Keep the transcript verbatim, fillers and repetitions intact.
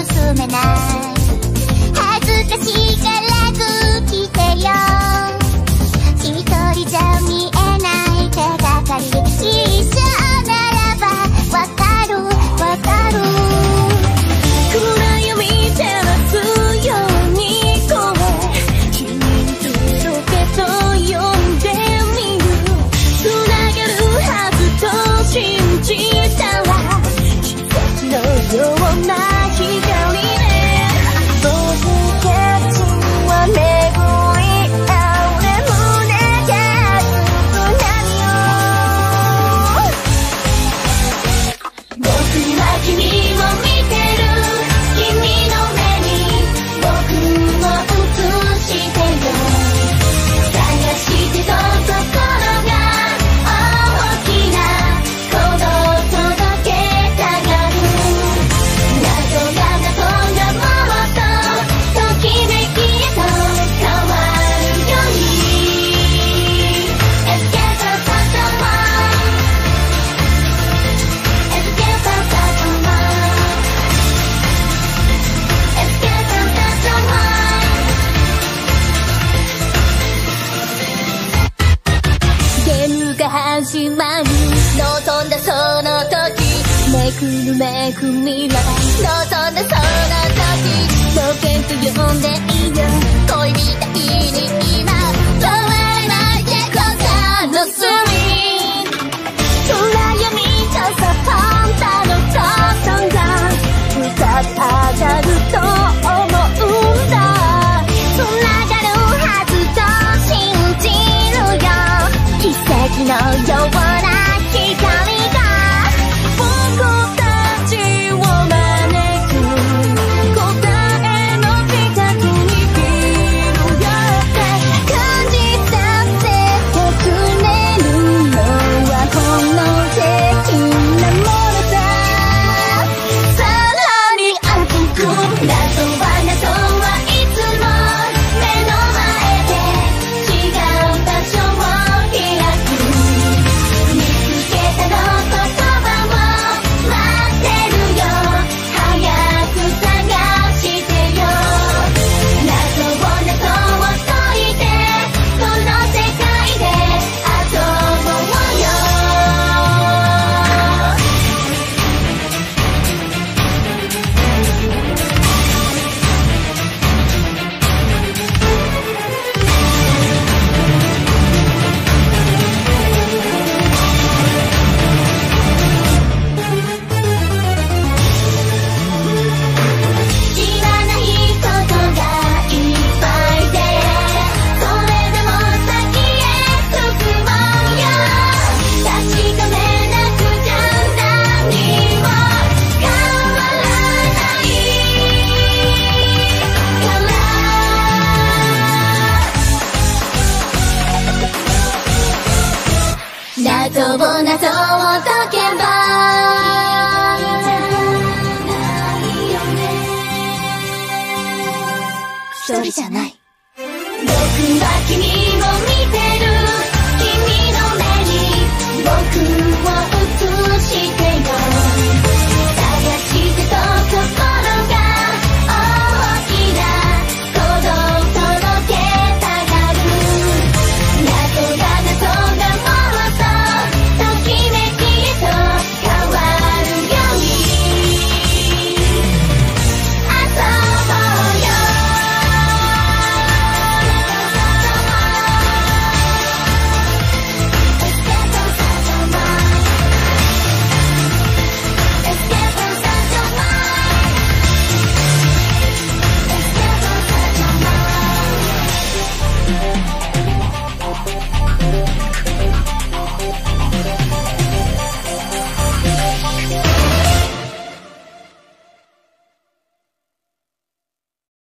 進めない。恥ずかしいからず来てよ。一人じゃ見えない手がかりで一緒ならばわかるわかる。 暗闇照らすように声君に届けと呼んでみる。つながるはずと信じたら奇跡のような光で僕たちは巡り合うね。胸がつく波を僕は君を見てる。君の目に僕を映してよ。探してと心が大きな鼓動届けたがる。謎が謎がもっとときめきへと変わるように Let's get the bottom one Let's get the bottom one Let's get the bottom one ゲームが始まる。望んだその時めくるめく未来。望んだその時冒険と呼んでいいよ。恋みたいに今止まらないでこさのスリー。暗闇とさパンタのトーンが歌って上がると思うんだ。つながるはずと信じるよ。奇跡のような光が僕たちを招く。答えの近くにいるよって感じたって訪ねるのはほんの的なものさ。さらに歩く謎は謎はいつも目の前で違う場所を開く。見つけたの言葉を待ってるよ。早く探してよ。謎を謎を解いてこの世界で遊ぼうよ。知らないことがいっぱいでそれでも先へ進もうよ。確かめなくちゃ何も変わらないから謎を謎を解けば一人じゃない。僕は君